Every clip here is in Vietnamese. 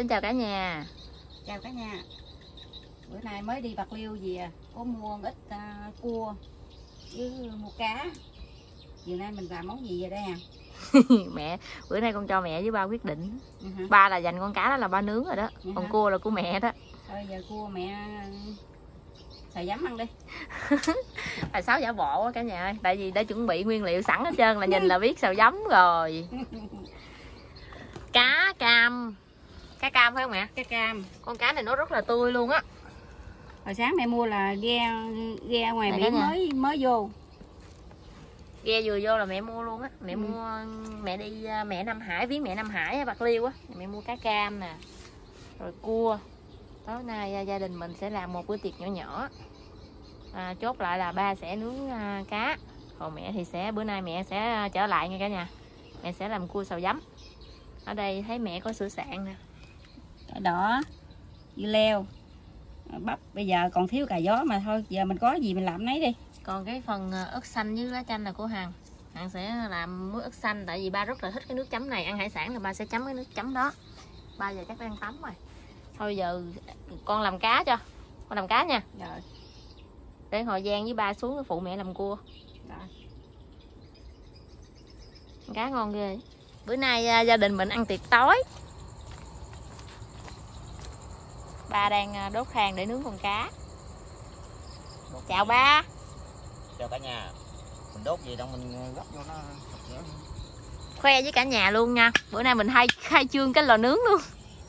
Xin chào cả nhà. Chào cả nhà. Bữa nay mới đi Bạc Liêu về, có mua ít cua với mua cá. Chiều nay mình làm món gì vậy đây à? Mẹ, bữa nay con cho mẹ với ba quyết định. Ba là dành con cá đó là ba nướng rồi đó. Còn cua là của mẹ đó. Thôi giờ cua mẹ xào giấm ăn đi. Bà Sáu giả bộ á cả nhà ơi. Tại vì đã chuẩn bị nguyên liệu sẵn hết trơn, là nhìn là biết xào giấm rồi. Cá cam. Cá cam phải không mẹ? Cá cam. Con cá này nó rất là tươi luôn á. Hồi sáng mẹ mua là ghe ngoài biển mới vô. Ghe vừa vô là mẹ mua luôn á. Mẹ mua, mẹ đi mẹ Nam Hải, viếng mẹ Nam Hải ở Bạc Liêu á. Mẹ mua cá cam nè, rồi cua. Tối nay gia đình mình sẽ làm một bữa tiệc nhỏ nhỏ. Chốt lại là ba sẽ nướng cá, còn mẹ thì bữa nay mẹ sẽ trở lại nha cả nhà. Mẹ sẽ làm cua xào giấm. Ở đây thấy mẹ có sữa sạn nè, Cải đỏ, dưa leo, bắp. Bây giờ còn thiếu cà gió mà thôi, giờ mình có gì mình làm nấy đi. Còn cái phần ớt xanh với lá chanh là của Hằng. Hằng sẽ làm muối ớt xanh, tại vì ba rất là thích cái nước chấm này. Ăn hải sản là ba sẽ chấm cái nước chấm đó. Ba giờ chắc đang tắm rồi. Thôi giờ con làm cá cho. Con làm cá nha. Rồi. Để hồi Giang với ba xuống phụ mẹ làm cua. Rồi. Cá ngon ghê. Bữa nay gia đình mình ăn tiệc tối. Ba đang đốt than để nướng con cá. Chào ba. Chào cả nhà. Mình đốt gì đâu mình gấp vô nó. Khoe với cả nhà luôn nha. Bữa nay mình khai trương cái lò nướng luôn.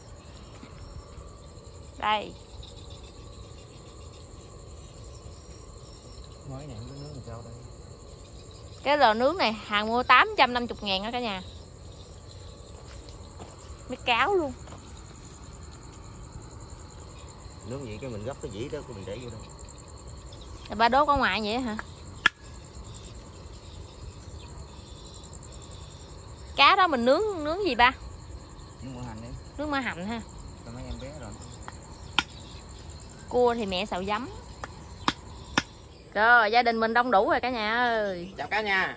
Đây. Mới này nó nướng làm sao đây? Cái lò nướng này Hằng mua 850.000 đó cả nhà. Mấy cáo luôn. Nướng vậy cái mình gấp cái dĩ đó của mình để vô đây. Rồi ba đốt ở ngoài vậy hả? Cá đó mình nướng gì ba? Nướng mỡ hành đi. Nướng mỡ hành ha. Cho mấy em bé rồi. Cua thì mẹ xào giấm. Rồi gia đình mình đông đủ rồi cả nhà ơi. Chào cả nhà.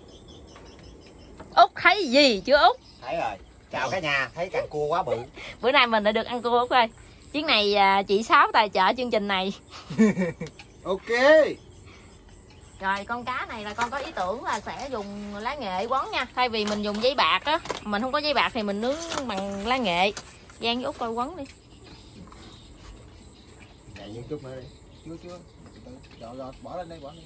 Út thấy gì chưa Út? Thấy rồi. Chào cả nhà. Thấy càng cua quá bự. Bữa nay mình đã được ăn cua Út ơi. Chuyến này chị Sáu tài trợ chương trình này. Ok. Rồi con cá này là con có ý tưởng là sẽ dùng lá nghệ quấn nha. Thay vì mình dùng giấy bạc á, mình không có giấy bạc thì mình nướng bằng lá nghệ. Giang với Út coi quấn đi. Vậy một chút nữa đi. Chưa. Rồi bỏ lên đây, bỏ lên.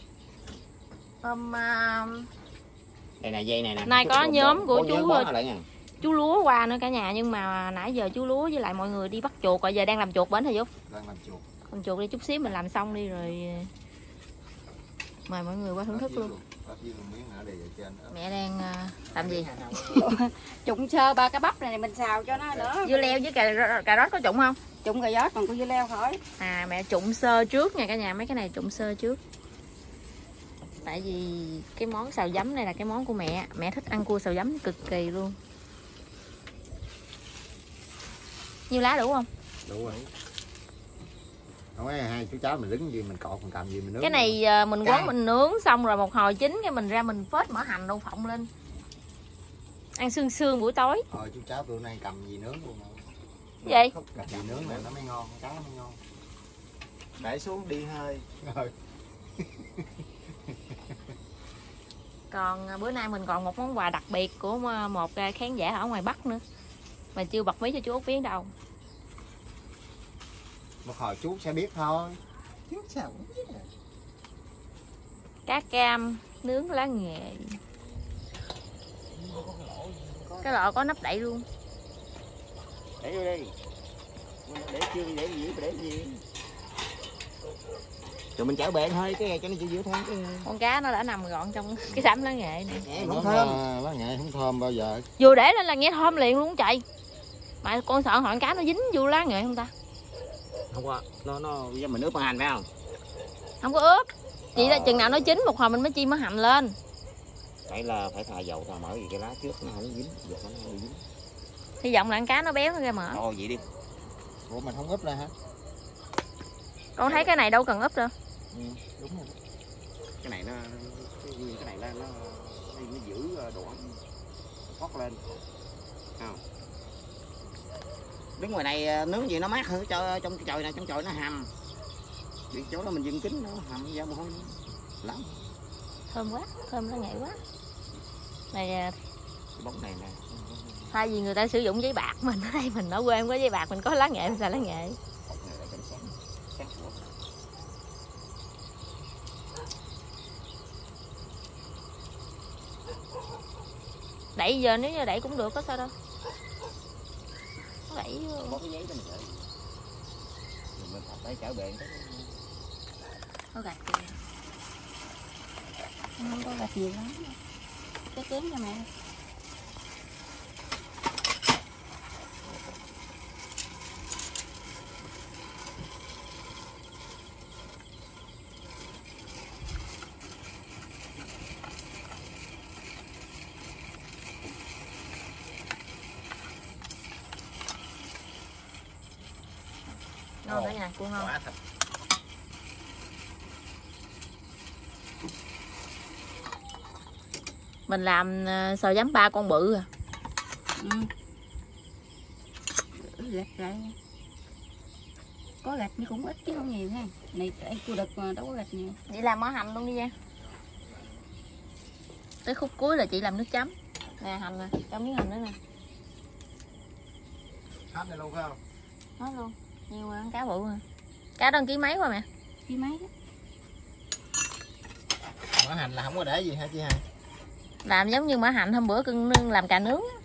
Đây là dây này nè. Nay có nhóm của chú Lúa chú qua nữa cả nhà, nhưng mà nãy giờ chú Lúa với lại mọi người đi bắt chuột rồi, giờ đang làm chuột bển hả Dũng? Đang làm chuột. Con chuột đi chút xíu mình làm xong đi rồi mời mọi người qua thưởng thức luôn. Mẹ đang làm gì? Trụng sơ ba cái bắp này mình xào cho nó nữa. Dưa leo với cà rốt có trụng không? Trụng cà gió còn có dưa leo thôi. Mẹ trụng sơ trước nha cả nhà, mấy cái này trụng sơ trước. Tại vì cái món xào giấm này là cái món của mẹ. Mẹ thích ăn cua xào giấm cực kỳ luôn. Nhiêu lá đủ không? Đủ rồi. Không phải hai chú cháu mình đứng gì mình cột mình cầm gì mình nướng. Cái này mình quấn mình nướng xong rồi một hồi chín cái mình ra mình phết mỡ hành đậu phộng lên. Ăn sương sương buổi tối. Thôi chú cháu tụi nay cầm gì nướng luôn. Vậy? Cầm gì nướng này nó mới ngon, cá nó mới ngon. Để xuống đi hơi. Rồi. Còn bữa nay mình còn một món quà đặc biệt của một khán giả ở ngoài Bắc nữa. Mà chưa bật mí cho chú Út biết đâu. Một hồi chú sẽ biết thôi. Chú sao cũng biết. Cá cam nướng lá nghệ. Cái lọ có nắp đậy luôn. Để vô đi. Để chưa để gì để gì. Rồi mình chảo bẹn thôi cái cho nó chịu giữa thôi. Con cá nó đã nằm gọn trong cái đám lá nghệ này. Không thơm. Lá nghệ không thơm bao giờ. Vừa để lên là nghe thơm liền luôn chạy. Mà con sợ hỏi cá nó dính vô lá nghệ không ta? Không có, nó bây giờ mình ướp bằng hành phải không? Không có ướp. Chỉ là chừng nào nó chín một hồi mình mới chiên mỡ hành lên. Phải là phải thà dầu thà mỡ gì cái lá trước nó không dính, giờ nó không dính. Hy vọng là con cá nó béo nó ra mỡ. Ồ vậy đi. Ủa mình không ướp ra hả? Con thấy cái này đâu cần ướp đâu. Ừ, đúng rồi. Cái này nó giữ độ ẩm thoát lên. Không. đứng ngoài này nướng gì nó mát hơn trong cái chòi này, trong chòi nó hầm. Vì chỗ đó mình dựng kính nó hầm ra mồ hôi lắm. Thơm quá, thơm nó nhảy quá. Này Cái bóng này nè. thay vì người ta sử dụng giấy bạc, mình ở đây mình ở quê không có giấy bạc, mình có lá nghệ, mình xài lá nghệ. Bóng này lại cảnh sáng. Sáng sủa. Đẩy giờ nếu như đẩy cũng được, có sao đâu. Đẩy Có cái giấy đó mình đợi. Mình phải chở bền cái. có gạch kìa. Không có gạch nhiều lắm. Cái chén cho mẹ. Ngon cả nhà, cua ngon. Quá thật. Mình làm xào giấm 3 con bự à. Gạch lại. Có gạch nhưng cũng ít chứ không nhiều ha. Này cua đực mà đâu có gạch nhiều. Vậy làm món hành luôn đi nha. Tới khúc cuối là chị làm nước chấm. Nè hành nè, cho miếng hành nữa nè. Hết này luôn phải không? Hết luôn. Nhiều quá, cá bự à. Cá đó ký mấy qua mẹ? Ký mấy đó. Mỡ hành là không có để gì hả chị Hai? Làm giống như mỡ hạnh hôm bữa cưng nương làm cà nướng á.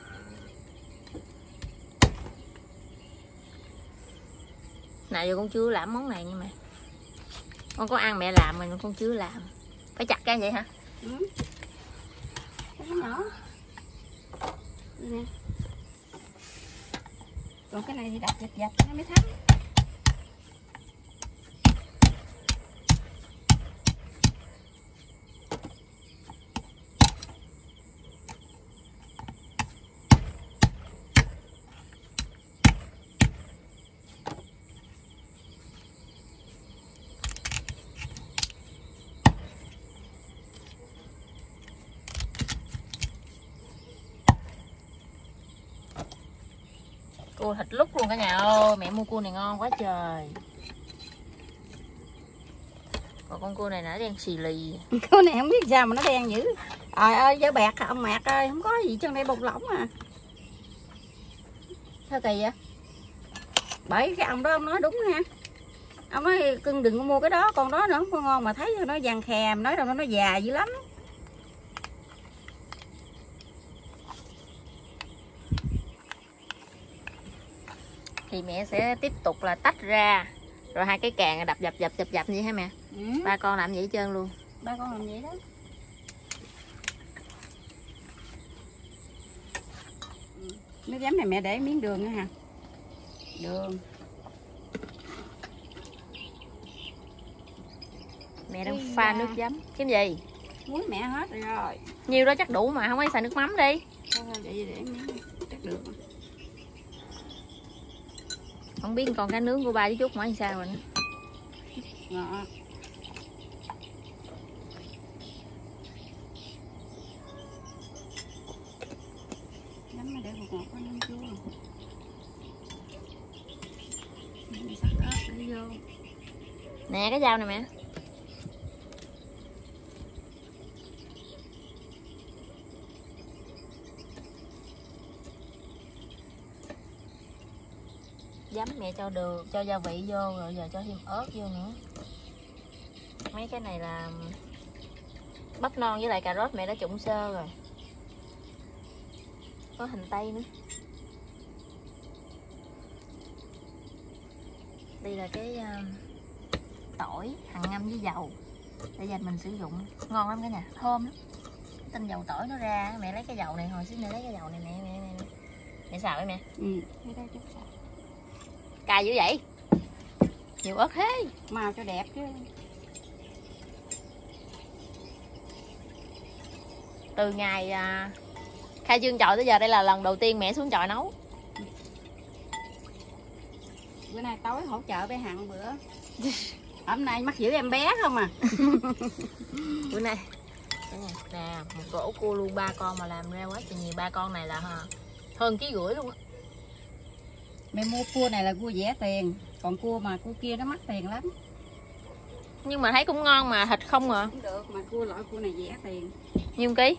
Nào giờ con chưa làm món này nhưng mà con có ăn mẹ làm mà con chưa làm. Phải chặt ra vậy hả? Cái nhỏ. Đây nè. Còn cái này thì đặt dập dập nó mới thấm. Cua thịt lúc luôn cả nhà ơi, mẹ mua cua này ngon quá trời. Còn con cua này nó đen xì lì. Cua này không biết sao mà nó đen dữ. Trời ơi, dở bẹt ông Mạc ơi, không có gì trong đây bột lỏng à. Sao kỳ vậy? Bởi cái ông đó ông nói đúng ha. Ông nói cưng đừng có mua cái đó, con đó nữa không có ngon mà thấy nó vàng khè, nói đâu nó già dữ lắm. Thì mẹ sẽ tiếp tục là tách ra rồi hai cái càng đập dập vậy hả mẹ? Ba con làm vậy hết trơn luôn. Ba con làm vậy đó. Nước giấm này mẹ để miếng đường nữa hả? Đường. Mẹ đang pha nước giấm. Cái gì? Muối mẹ hết rồi. Nhiều đó chắc đủ mà, không phải xài nước mắm đi. Thôi vậy để miếng chắc được. Không biết con cá nướng của ba với chút mới sao rồi nữa. Ngọt. Giấm mà để bột ngọt có nem chua. Mình sắc ớt để vô. Nè cái dao này mẹ. Giấm mẹ cho đường, cho gia vị vô rồi giờ cho thêm ớt vô nữa. Mấy cái này là bắp non với lại cà rốt mẹ đã trụng sơ rồi. Có hành tây nữa. Đây là cái tỏi hằng ngâm với dầu để dành mình sử dụng. Ngon lắm cả nhà, thơm lắm. Tinh dầu tỏi nó ra, mẹ lấy cái dầu này hồi xíu nữa lấy cái dầu này mẹ xào với mẹ. Cái đó chút xào. Cay dữ vậy? Nhiều ớt thế. Màu cho đẹp chứ. Từ ngày khai trương chợ tới giờ đây là lần đầu tiên mẹ xuống chợ nấu. Bữa nay tối hỗ trợ bé Hằng bữa. Hôm nay mắc giữ em bé không à. Bữa nay nè một rổ cua luôn 3 con mà làm ra quá trời nhiều. 3 con này là hơn 1,5 kg luôn á. Mẹ mua cua này là cua rẻ tiền, còn cua mà cua kia nó mắc tiền lắm. Nhưng mà thấy cũng ngon mà, thịt không à. Cũng được, mà loại cua này rẻ tiền. Nhiêu ký?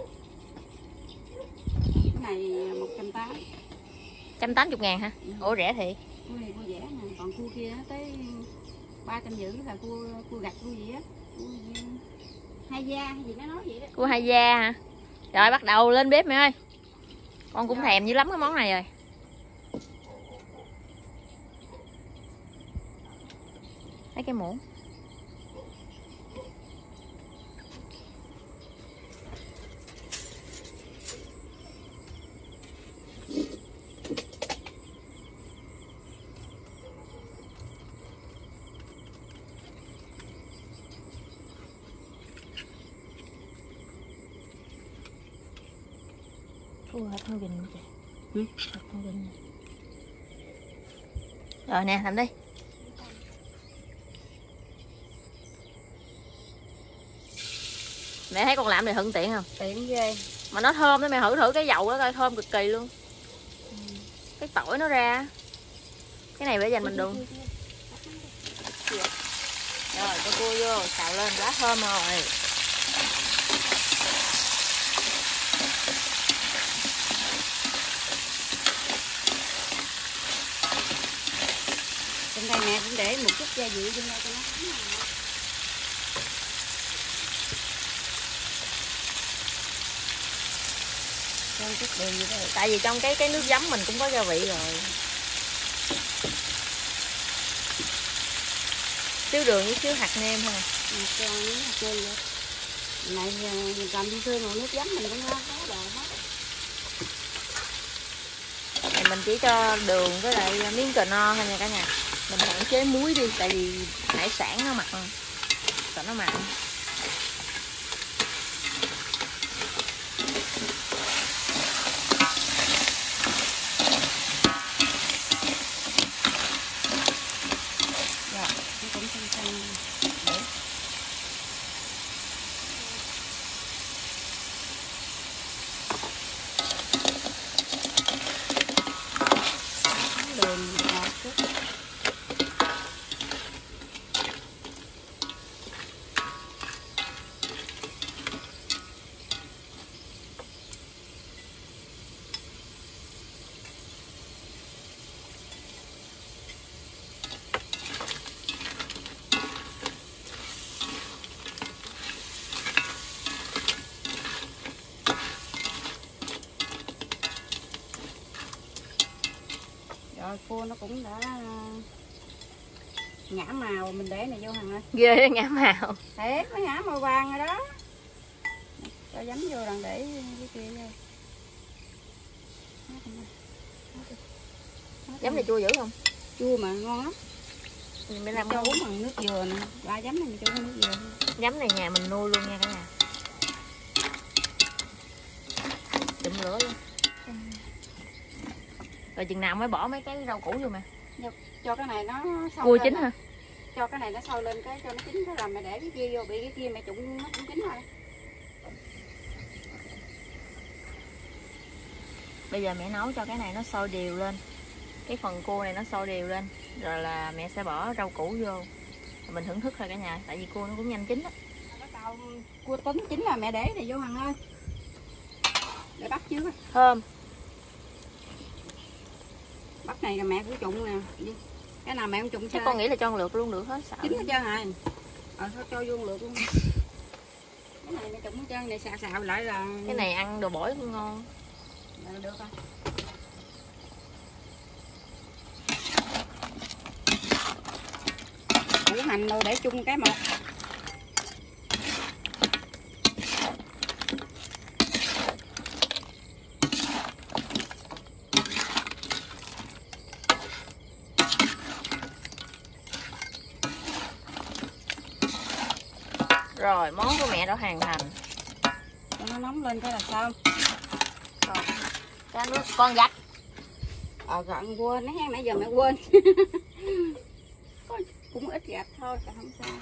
Cái này 180. 180.000 hả? Ủa rẻ thiệt. Cua này cua rẻ nè, còn cua kia nó tới 350 là cua gạch cua gì á. Cua hai da hay gì nó nói vậy đó. Cua hai da hả? Rồi bắt đầu lên bếp mẹ ơi. Con cũng thèm dữ lắm cái món này rồi. Lấy cái muỗng. Cua hả thôi gừng chị. Thôi gừng. Rồi nè, làm đi. Mẹ thấy con làm này thuận tiện không? Tiện ghê. Mà nó thơm đó, mẹ thử cái dầu đó coi, thơm cực kỳ luôn. Cái tỏi nó ra. Cái này để dành mình đun. Rồi cho cua vô, xào lên quá thơm rồi. Trên đây mẹ cũng để một chút gia vị trên đây cho nó thấm vào. Cho chút đường vậy đó. Tại vì trong cái nước giấm mình cũng có gia vị rồi. Xíu đường với xíu hạt nêm thôi. Cho miếng hạt nêm vậy. Này mình làm đi xương rồi nước giấm mình cũng có đồ hết. Này mình chỉ cho đường với lại miếng cờ no thôi nha cả nhà. Mình hạn chế muối đi, tại vì hải sản nó mặn, sợ nó mặn. Rồi, nó cũng xanh để. Đường ngọt chút. Rồi cua nó cũng đã ngã màu, mình để này vô Hằng ơi. Ghê ngã màu. Thế nó ngã màu vàng rồi đó. Cho giấm vô rồi để cái kia vô. Giấm này chua dữ không? Chua mà ngon lắm. Mình làm cho ngon. uống bằng nước dừa nè. Ba giấm này mình cho uống nước dừa. Giấm này nhà mình nuôi luôn nha cả nhà. Chụm lửa luôn. Rồi chừng nào mới bỏ mấy cái rau củ vô mà. Cho cái này nó sâu Cua lên chín nè. hả? Cho cái này nó sâu lên cái cho nó chín cái làm mẹ để cái kia vô, bị cái kia mẹ trụng nó cũng chín thôi. Bây giờ mẹ nấu cho cái này nó sôi đều lên. Cái phần cua này nó sôi đều lên. Rồi là mẹ sẽ bỏ rau củ vô. Rồi mình thưởng thức thôi cả nhà. Tại vì cua nó cũng nhanh chín á. Bắt đầu cua chín chín là mẹ để này vô Hằng ơi. Để bắt trước. Thơm. Bắt này là mẹ cũng trụng nè. Cái nào mẹ cũng trụng Chứ sao? con nghĩ là cho lượt luôn được hết. Sợ. Chín hết trơn rồi. Thôi cho vô lượt luôn. Cái này mẹ trụng hết trơn này, xào lại là Cái này ăn đồ bổi cũng ngon. được rồi. Củ hành rồi để chung cái một. Rồi món của mẹ đã hoàn thành. Cho nó nóng lên cái là sao? Rồi cho nước con gạch. Gặn quên, nãy nãy giờ mẹ quên. Cũng ít gạch thôi, cả không sao.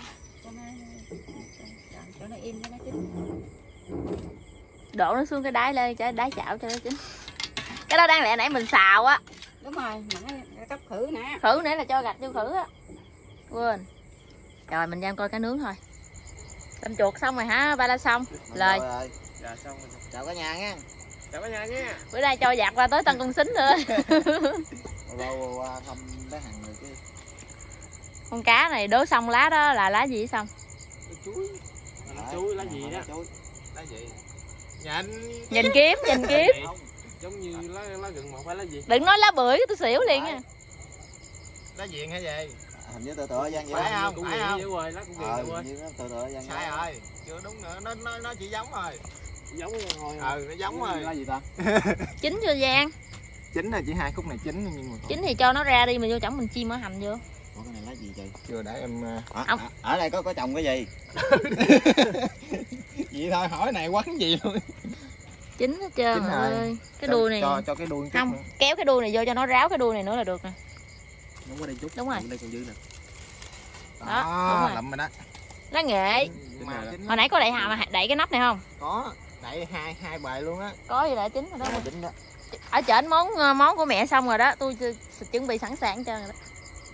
Cho nó im cho nó chín. Đổ nó xuống cái đáy lên, cái đáy chảo cho nó chín. Cái đó đáng lẽ nãy mình xào á. Đúng rồi, cấp khử nè. Khử nãy là cho gạch vô khử á. Quên. Rồi mình ra coi cá nướng thôi. Tôm chuột xong rồi hả ba, đã xong. Lời. Dạ xong rồi. Chào cả nhà nha. Chào cả nhà nha. Bữa nay cho dạt qua tới Tân Công Sính nữa. Lâu qua thăm bé Hằng rồi chứ. Con cá này đố xong lá đó là lá gì xong? Chuối. Chuối lá gì đó? Lá gì? Nhìn kiếm, nhìn kiếm. Giống như lá gừng mà phải lá gì? Đừng nói lá bưởi tôi xỉu liền nha. Lá diện hay gì? Hình như tựa Giang vậy. Phải không? Phải không? Rồi, lá cũng Hình như nó tựa Giang. Sai rồi. Chưa đúng nữa, nó chỉ giống rồi. Giống rồi. Nó giống rồi. Lá gì ta? Chín chưa Giang? Chín là chỉ 2 khúc này chín nhưng mà Chín thì cho nó ra đi, mình vô chổng mình chiên mỡ hành vô. Ủa cái này lá gì trời? chưa để em Ở đây có trồng cái gì? vậy thôi, hỏi này quán gì luôn. Chín hết trơn Chín rồi. ơi. Cái đuôi này cho cái đuôi không, kéo cái đuôi này vô cho nó ráo cái đuôi này nữa là được nè. Đúng qua đây chút. Đúng rồi. Đây còn dư nè. Đó, đúng rồi. Lụm rồi đó. Lá nghệ. Hồi nãy có đậy cái nắp này không? Có, đậy hai bài luôn á. Có gì đã chín rồi đó. Chín đó. Ở trển món của mẹ xong rồi đó, tôi chuẩn bị sẵn sàng hết trơn rồi đó.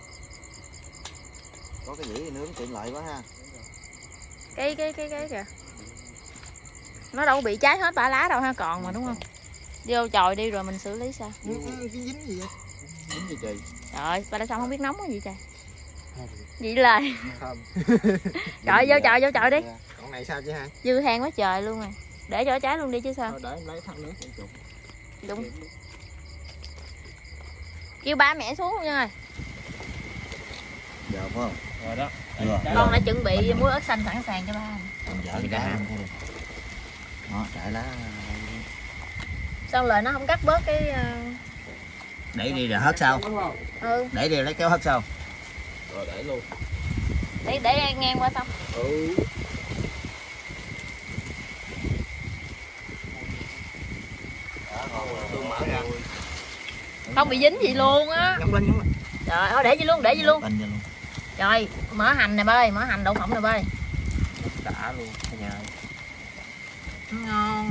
Có cái dĩa nướng tiện lợi quá ha. Cái kìa. Nó đâu có bị cháy hết bả lá đâu ha, còn mà đúng không? Vô chòi đi rồi mình xử lý sao? Cái dính gì vậy? Dính gì trời? Trời, ba đã xong không biết nóng cái gì trời. Vậy là Không. trời vô chòi đi. Còn này sao chứ ha? Dư hàng quá trời luôn rồi. Để cho nó cháy luôn đi chứ sao? Thôi để em lấy thang nước một chút. Đúng. Kêu ba mẹ xuống luôn nha. Giờ phải không? Rồi đó. Con đã chuẩn bị muối ớt xanh sẵn sàng cho ba. Vợ đi ra. Đó, chạy lá. Xong rồi nó không cắt bớt cái Để đi rồi hớt sau. ừ, Để đi lấy kéo hớt sau. Rồi để luôn. để ngang qua xong. Ừ. Tôi mở ra. Không bị dính gì luôn á. Nhúng lên. Trời ơi, để gì luôn. Canh vô luôn. Trời, mỡ hành nè bơi, mỡ hành đậu phộng nè bơi. Đã luôn cả nhà. Ngon.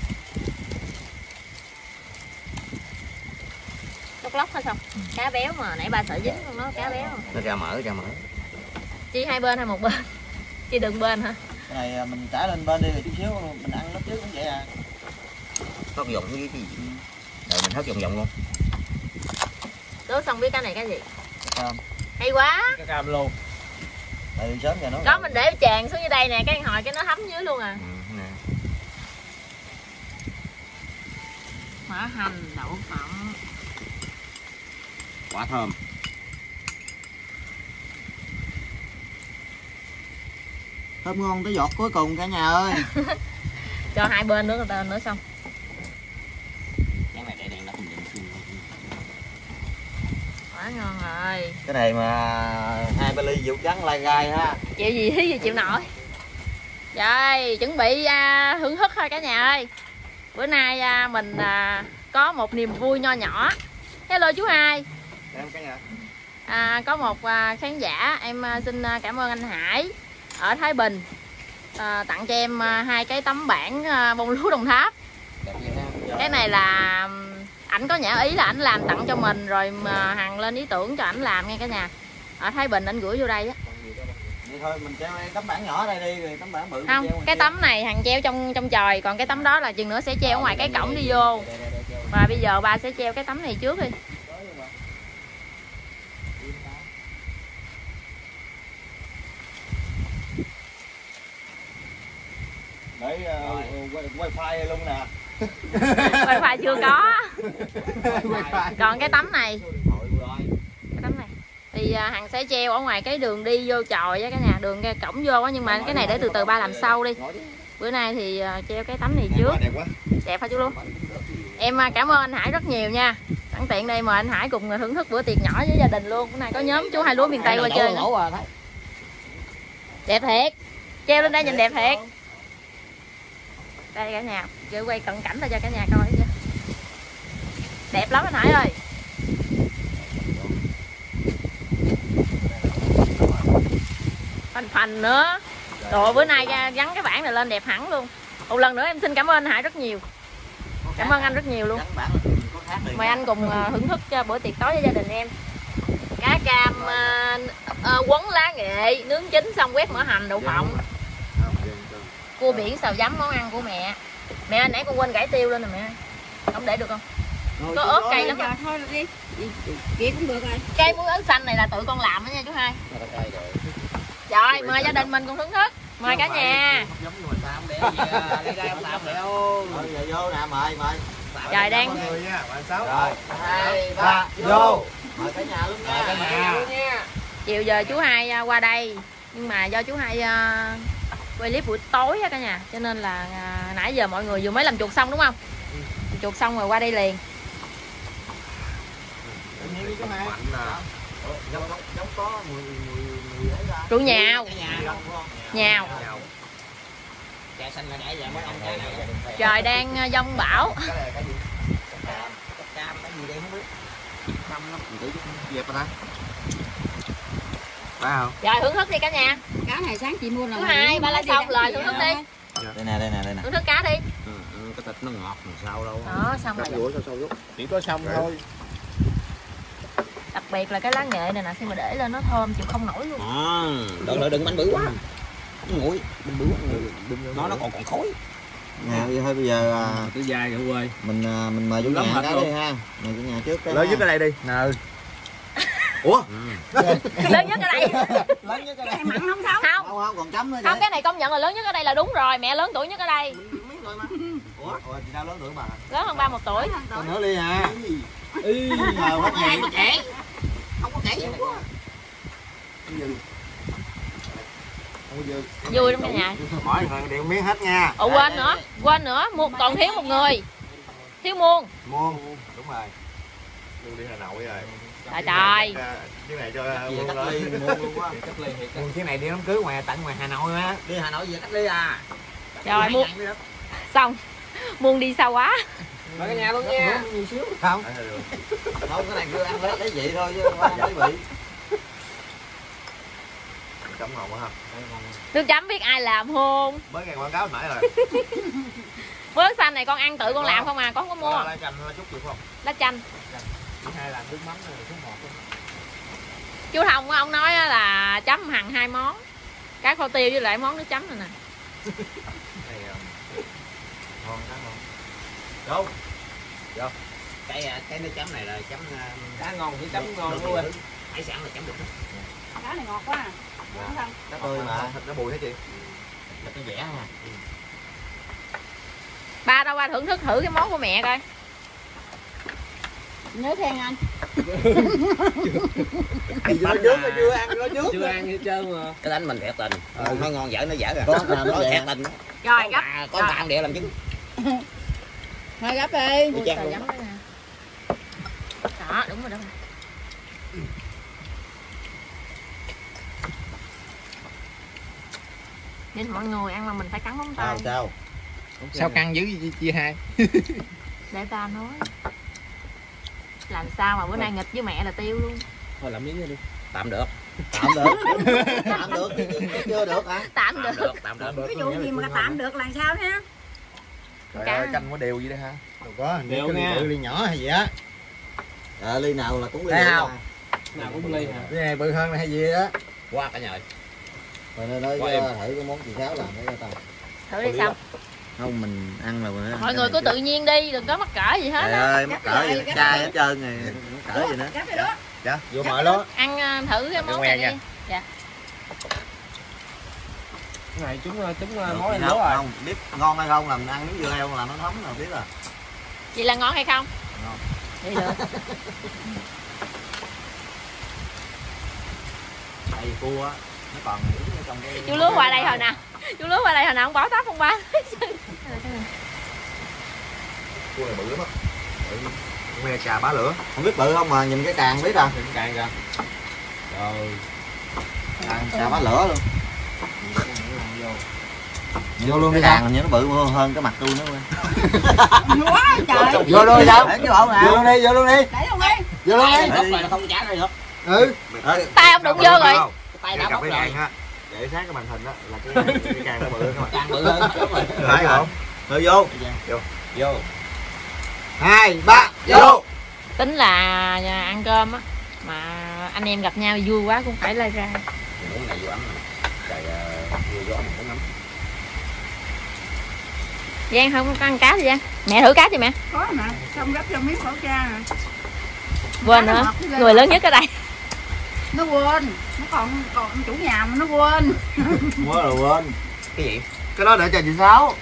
Lóc lóc hay xong. Cá béo mà nãy ba sợ dính con nó cá béo. Nó ra mỡ. Chi hai bên hay một bên? Chi đừng bên hả? Cái này mình trả lên bên đi rồi chút xíu mình ăn nó trước cũng vậy à. Hớt dụng với cái gì? Rồi mình hớt dụng luôn. Đố xong biết cái này cái gì? Cam. Hay quá. Cái cam luôn. Từ sớm giờ nó. Có mình để tràn xuống dưới đây nè, cái hồi cái nó thấm dưới luôn à. Nè. Mỡ hành, đậu phộng. Quả thơm. Thơm ngon tới giọt cuối cùng cả nhà ơi. Cho hai bên nữa xong. Cái này để đèn nó không định xuyên. Quá ngon rồi. Cái này mà 2-3 ly dụ trắng lai gai ha. Chịu gì chịu nổi. Rồi, chuẩn bị hưởng thức thôi cả nhà ơi. Bữa nay mình có một niềm vui nho nhỏ. Hello chú Hai. Em cả nhà. Có một khán giả, em xin cảm ơn anh Hải ở Thái Bình tặng cho em 2 cái tấm bảng bông lúa Đồng Tháp. Cái này là ảnh có nhã ý là ảnh làm tặng cho mình rồi mà Hằng lên ý tưởng cho ảnh làm nha cả nhà. Ở Thái Bình ảnh gửi vô đây á. Vậy thôi mình treo tấm bảng nhỏ đây đi rồi tấm bảng bự. Không, cái tấm này Hằng treo trong trời, còn cái tấm đó là chừng nữa sẽ treo ở ngoài cái cổng đi vô. Và bây giờ ba sẽ treo cái tấm này trước đi. Để wifi luôn nè. Wifi chưa có. Còn cái tấm này, cái tấm này thì Hằng sẽ treo ở ngoài cái đường đi vô chòi á cả nhà, đường cái cổng vô á, nhưng mà cái này để từ từ ba làm sau đi. Bữa nay thì treo cái tấm này trước. Đẹp hả chú luôn. Em cảm ơn anh Hải rất nhiều nha. Sẵn tiện đây mời anh Hải cùng thưởng thức bữa tiệc nhỏ với gia đình luôn. Bữa nay có nhóm chú Hai Lúa miền Tây qua chơi nữa. Đẹp thiệt. Treo lên đây nhìn đẹp thiệt. Đây cả nhà, giờ quay cận cảnh ra cho cả nhà coi chứ. Đẹp lắm anh Hải ơi. Phành nữa. Rồi bữa nay gắn cái bảng này lên đẹp hẳn luôn. Một lần nữa em xin cảm ơn anh Hải rất nhiều. Cảm ơn anh rất nhiều luôn. Mời anh cùng thưởng thức bữa tiệc tối với gia đình em. cá cam quấn lá nghệ, nướng chín xong quét mỡ hành, đậu phộng. Cua biển xào giấm món ăn của mẹ. Mẹ nãy con quên gãy tiêu lên rồi mẹ. Không để được không? Có ớt cay lắm. Thôi đi. Kia cũng được rồi. Cây muối ớt xanh này là tự con làm đó nha chú hai. Rồi, mời gia đình mình cùng thưởng thức. Mời cả nhà. Trời đang. Rồi, 2, 3, vô. Mời cả nhà luôn nha. Chiều giờ chú hai qua đây, nhưng mà do chú hai quay clip buổi tối á cả nhà, cho nên là nãy giờ mọi người vừa mới làm chuột xong đúng không? Chuột xong rồi qua đây liền. Rượu nhào. Nhào. Trời đang giông bão. Rồi thưởng thức đi cả nhà. Cá này sáng chị mua là Chú hai ba lá xong lời thưởng thức đi. Đây nè. Thưởng thức cá đi. Cái thịt nó ngọt làm sao đâu. Đó xong rồi. Chỉ có xong thôi. Đặc biệt là cái lá nghệ này nè, khi mà để lên nó thơm chịu không nổi luôn. Đừng bánh bự quá. Nguội, bánh bự quá. Nó còn khói. Nè, thôi bây giờ tới dài rồi quê. Mình mời chủ nhà cái đi ha. Mời chủ nhà trước cái. Lớn nhất ở đây đi. Nè. Ủa? Lớn nhất ở đây. Lớn nhất ở đây. mặn không sao. Không, còn chấm nữa. Không, cái này công nhận là lớn nhất ở đây là đúng rồi, mẹ lớn tuổi nhất ở đây. Ủa, chị đâu lớn tuổi bà? Lớn hơn ba 1 tuổi. Còn nữa đi hả? Không có kể. Không có kể gì quá. Vui lắm cả nhà. Mỗi người đều miếng hết nha. Ồ quên nữa, còn thiếu một người. Thiếu Muôn. Muôn, đúng rồi. Muôn đi Hà Nội rồi. Trời. Cái này cho Muôn ơi, Muôn luôn quá. Muôn cái này đi đám cưới tận ngoài Hà Nội á. Đi Hà Nội về cách ly à. Rồi Muôn. Xong. Muôn đi xa quá. Mời cả nhà luôn nha. Nhiều xíu. Không. Không, cái này cứ ăn lấy vậy thôi chứ không lấy bị. Chấm ngon quá ha. Nước chấm biết ai làm không? Mới nghe quảng cáo nãy rồi. Với xanh này con ăn tự con làm không à, con không có mua. Lá chanh chút chịu không? Lá chanh. Hay làm nước mắm này, nước ngọt. Chú Thông á, ông nói là chấm hằng 2 món. Cá kho tiêu với lại món nước chấm này nè. Ngon, cá ngon. Vô. Cái nước chấm này là chấm Cá ngon thì chấm ngon luôn. hải sản là chấm được. Cá này ngọt quá à. Cá tươi mà. Thịt nó bùi hả chị? Thịt nó dẻ ha. Ba đâu qua thưởng thức thử cái món của mẹ coi. Nhớ khen anh. Nó trước nó chưa ăn, nó trước. Chưa ăn hết trơn mà. Cái đánh mình thiệt tình. Nó ngon dở nó dở rồi. Có thiệt tình. Rồi gấp. Có bạn để làm chứng. Thôi gấp đi. Ui, trời giấm đó nè. Đó, đúng rồi đó. Nên mọi người ăn mà mình phải cắn móng tay. Sao căng dữ chia hai? Để ta nói. Làm sao mà bữa nay nghịch với mẹ là tiêu luôn. Thôi làm miếng đi. Tạm được. Tạm được chưa được hả? Tạm được. Tạm được. Cái vụ gì mà tạm được là sao thế? Trời ơi, canh có đều vậy đó ha. Đâu có, đều nha. Ly nhỏ hay gì á. Ly nào là cũng ly. Thấy không? Nào cũng ly hả? Cái này bự hơn là hay gì đó. Qua cả nhà. Rồi nơi đó thử cái món chị Sáu làm để cho tao. Thử đi xong. Không, mình ăn là Mọi người cứ tự nhiên đi, đừng có mắc cỡ gì hết á. Trời ơi, mắc cỡ gì chai hết trơn rồi, mắc cỡ gì nữa. Gấp đi đó. Dạ, vô mời đó. Ăn thử cái món này đi. Dạ. Cái này chúng Được, món này đâu rồi. không biết ngon hay không, làm ăn miếng dưa heo làm nó thấm rồi biết rồi. Vậy là ngon hay không? Ngon. Vậy được. Tại vì cua á nó còn đứng ở trong cái. Chú Lúa qua đây hồi nào? Chú Lúa qua đây hồi nào không bỏ tóc không ba? Cua này bự lắm á. Nghe cà bá lửa. Không biết bự không mà nhìn cái càng biết à. Nhìn càng kìa. Rồi. Càng bá lửa luôn. Vô luôn đi càng, như nó bự hơn cái mặt tôi nữa. Quá trời. Vô luôn đi sao? Vô luôn đi, vô luôn đi. Để luôn đi. Vô luôn đi. Góc này nó không trả đây được. Ừ. Tay ông đụng vô rồi. Tay đã bóc rồi. Để sát cái màn hình đó là cái càng nó bự hơn các bạn. Càng bự hơn. Phải không? Rồi vô. Vô. 2, 3, vô. Tính là ăn cơm á mà anh em gặp nhau vui quá cũng phải lai ra. Đúng ngày vô ấm trời vừa gió mình cũng ngắm. Giang không có ăn cá gì Giang? Mẹ thử cá cho mẹ. Có mà, xong gấp cho miếng khẩu trang à. Quên nữa, người lớn nhất ở đây. Nó quên, nó còn chủ nhà mà nó quên. Mới rồi quên. Cái gì? Cái đó để cho chị Sáu.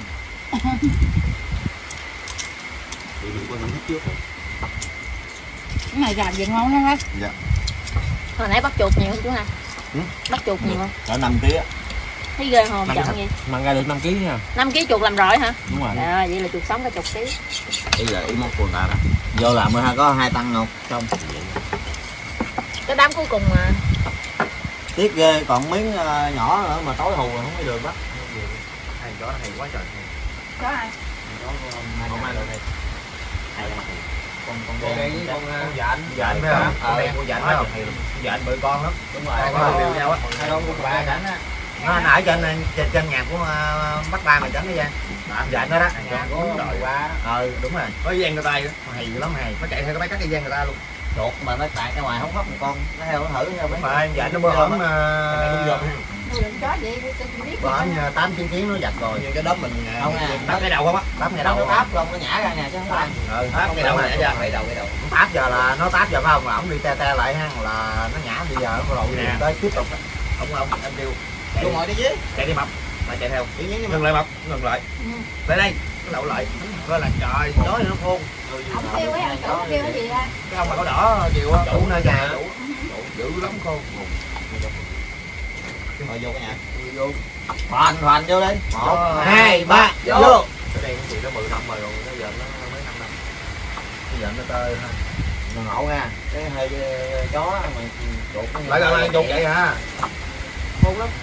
Chị mình quên hết trước rồi. Cái này làm gì ngon lắm á. Dạ. Hồi nãy bắt chuột nhiều không chú ha? Bắt chuột nhiều không? Cỡ 5 kg á. Thấy ghê hồn chọn gì? Mang ra được 5 kg nha. 5 kg chuột làm rồi hả? Đúng rồi. Rồi, vậy là chuột sống cả chục ký. Bây giờ ý món của ta nè. Vô làm mới có 2 tăng không? Xong. Cái đám cuối cùng mà. Tiếc ghê, còn miếng nhỏ nữa mà tối hù rồi không có được bắt. Hay chó hay quá trời. Có ai? Không ai được này. Hay lắm. Con Con đen với con dạnh. Dạnh phải không? Con đen con con dạnh phải phải không? không? Dạnh bự con lắm. Đúng rồi. Con đều nhau á. Hai con cũng ba cảnh á. Nó nãy trên nhạc của Bắc Ba mày tránh đi Giang. Dạnh đó đó. Nhạc của đội ba. Đúng rồi. Có Giang người tay hay lắm hay. Nó chạy theo cái máy cắt đi Giang người ta luôn. Chuột mà nó tạt ra ngoài không hóc một con, nó theo nó thử theo mấy. Mà dạnh nó bơ hổm Nuôi đừng chó vậy, tôi chỉ biết. bơ hổm 8-9 tiếng nó giặt rồi. Nhưng cái đó mình Không nha. Táp cái đầu không á? Táp cái đầu. nó táp không nó nhả ra nè chứ không phải. Táp cái đầu này ra. Cái đầu. Táp giờ là nó táp giờ phải không? Là ổng đi te lại ha là nó nhả bây giờ nó đầu nè tới tiếp tục. Ông anh kêu Vô ngồi đi chứ. chạy đi mập mà chạy theo Tự nhiên ngừng lại mập ngừng lại lại đây cái đậu lại coi là trời chó nó khôn Ông kêu ấy, ông chủ kêu cái gì ra? cái ông mà có đỏ kêu đủ nơi nhà đủ dữ lắm khôn Rồi vô cái nhà. Vô. Hoàn vô đi. 1 Đó. 2 3 vô. cái đen gì nó 10 năm rồi nó giờ nó mấy năm năm bây giờ nó tơi ha Mà ngộ nha. Cái hơi chó mà chuột lại gần lại chuột vậy hả khôn lắm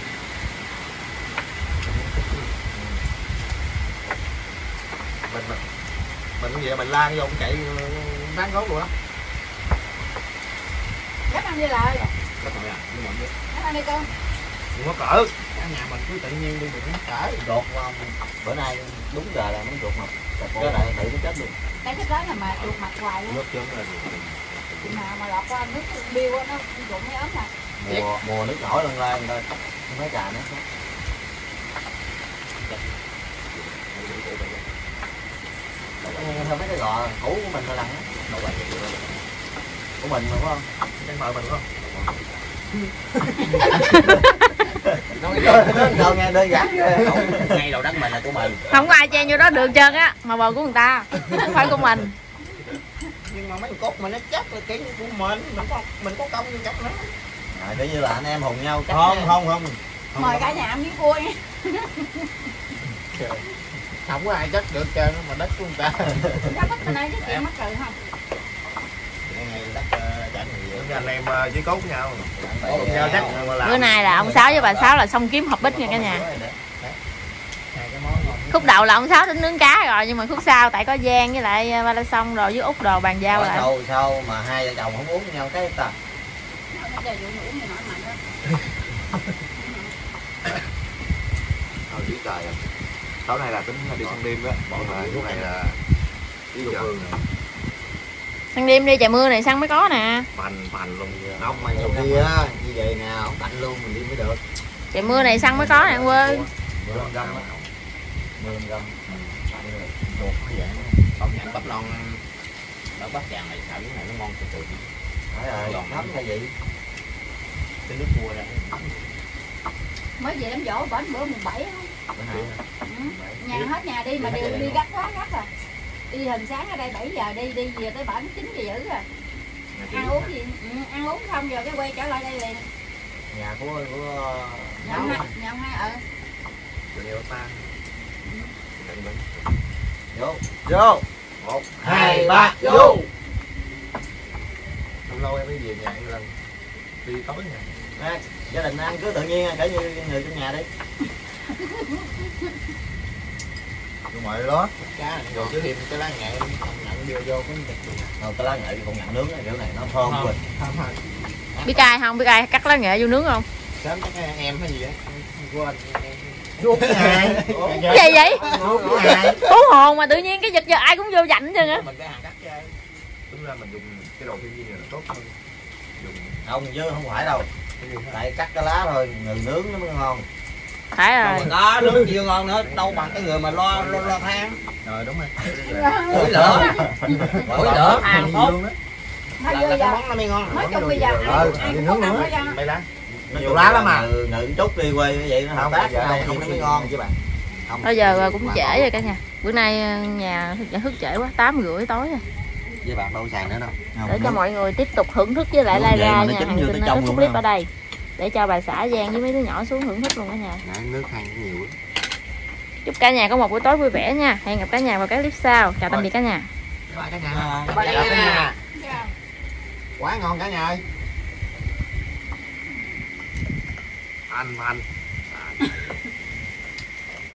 mình cũng vậy mình lan vô cũng chạy bán gốc luôn đó Dắt ăn đi lại. nó còn à nhưng mà không biết Dắt ăn đi con. đừng có cỡ cả nhà mình cứ tự nhiên đi đừng có cỡ chuột bữa nay đúng giờ là mấy chuột mập. Cái lại tự nó chết luôn. Cái đó là mà chuột mặt hoài luôn. nước chớm là Mà lọt qua nước biêu á, nó rụng mới ấm mà. Mùa nước nổi lần lên thôi. Mấy trà nữa. Theo mấy cái gò cũ của mình thôi lần á. Của mình mà phải không? cái mời mình không Nói nghe đơn giản ghê. Ngay đầu đất mình là của mình. Không có ai chen vô đó được trơn á, mà bò của người ta, không phải của mình. Nhưng mà mấy con cốt mà nó chắc là cái của mình có công như chắc nó. Rồi để như là anh em hùng nhau chắc không Mời cả nhà ăn miếng cua nha. không có ai chắc được trơn mà đất của người ta Nó bắt bên đây cái chuyện mắc cười không? ngày đất chẳng nhiều. anh em chỉ cốt với nhau cốt với nhau chắc mà làm Bữa nay là ông Sáu với bà Sáu là xong kiếm hộp bích nha cả nhà. Khúc đầu là ông Sáu tính nướng cá rồi, nhưng mà khúc sau tại có Giang với lại Ba La Xong rồi với Út đồ bàn giao lại. Sao mà hai vợ chồng không uống với nhau cái ta. Nó giờ vụ uống thì nổi mạnh đó. thôi chỉ trời à tối nay là tính đi săn đêm đó bọn lúc này là đi phương Săn đêm đi, trời mưa này săn mới có nè. Bành luôn Không mà nhiều khi á như vậy nè không cạnh luôn mình đi mới được. Trời mưa này săn mới có nè anh quê. 15 găm á. 15 găm. chuột nó vậy Công nhận bắp lon ở Bắc Tràng này sao cái này nó ngon từ từ. Phải rồi, giòn lắm là vậy. Cái nước cua ra. Mới về đám dỗ bển bữa mùng 7 không? Bữa nay Nhà hết nhà đi mà đều đi gắt quá gắt rồi. Đi hình sáng ở đây 7 giờ đi về tới bển 9 giờ dữ rồi. Ăn uống gì? Ăn uống xong rồi cái quay trở lại đây liền. nhà của Nhà ông hai nhiều ta vô vô 1 2 3 vô. không lâu em mới về nhà một lần đi tối nhà Nè, gia đình ăn cứ tự nhiên kể như người trong nhà đi. nhưng mà đó Cá này rồi chứ thêm cái lá nghệ nhận vô cái cái lá nghệ thì còn nhận nướng cái kiểu này nó thơm quỳnh. Biết ai không? Biết ai cắt lá nghệ vô nướng không? sớm các em hay gì á quên Vuốt cái hai. Cái gì vậy? Vuốt cái hai. Hú hồn mà tự nhiên cái giật giờ ai cũng vô dạnh chứ á. mình cái hàng cắt chơi đúng ra mình dùng cái đồ thiên nhiên này là tốt hơn Không chứ không phải đâu. Tại cắt cái lá thôi, người nướng nó mới ngon. Phải rồi. Không có nướng chiêu ngon nữa, đâu bằng cái người mà lo than. Rồi đúng rồi. Củi lửa. Củi lửa than tốt. Mới Là vô cái giờ món nó mới ngon. mới chung bây giờ ai cũng có ăn hết trơn. Mày lá. Nhiều lá lắm mà. Ngự chút đi quay như vậy nó hợp tác ở đây không không nó mới mới ngon ngon. chứ bạn. Không. Bây giờ cũng trễ rồi cả nhà. Bữa nay nhà thức trễ quá, 8:30 tối rồi. Với bạn đâu xài nữa đâu. Để cho mọi người tiếp tục thưởng thức với lại lai ra nha. Hàng xin kết thúc clip ở đây. Để cho bà xã Giang với mấy đứa nhỏ xuống thưởng thức luôn cả nhà. Nãy nước than nhiều quá. Chúc cả nhà có một buổi tối vui vẻ nha. Hẹn gặp cả nhà vào các clip sau. Chào tạm biệt cả nhà. Bye cả nhà. Bye cả nhà. Quá ngon cả nhà ơi. Anh